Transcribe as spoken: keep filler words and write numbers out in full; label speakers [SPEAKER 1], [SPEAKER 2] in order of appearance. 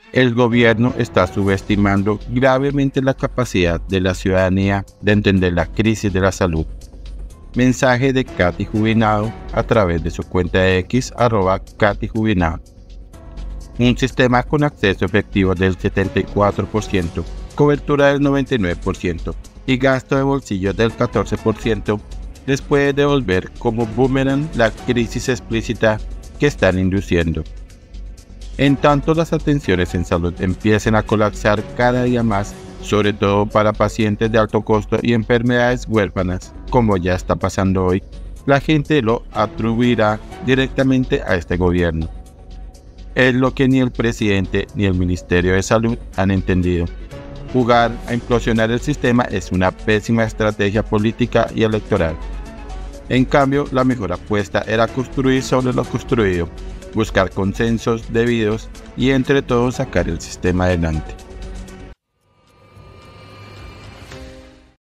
[SPEAKER 1] El gobierno está subestimando gravemente la capacidad de la ciudadanía de entender la crisis de la salud. Mensaje de Katy Jubinado a través de su cuenta de X, arroba Katy Jubinado. Un sistema con acceso efectivo del setenta y cuatro por ciento, cobertura del noventa y nueve por ciento y gasto de bolsillo del catorce por ciento les puede devolver como boomerang la crisis explícita que están induciendo. En tanto las atenciones en salud empiecen a colapsar cada día más, sobre todo para pacientes de alto costo y enfermedades huérfanas, como ya está pasando hoy, la gente lo atribuirá directamente a este gobierno. Es lo que ni el presidente ni el Ministerio de Salud han entendido. Jugar a implosionar el sistema es una pésima estrategia política y electoral. En cambio, la mejor apuesta era construir sobre lo construido, buscar consensos debidos y entre todos sacar el sistema adelante.